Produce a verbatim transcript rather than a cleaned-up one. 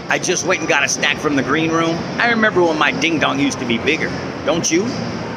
I just went and got a snack from the green room. I remember when my Ding Dong used to be bigger. Don't you?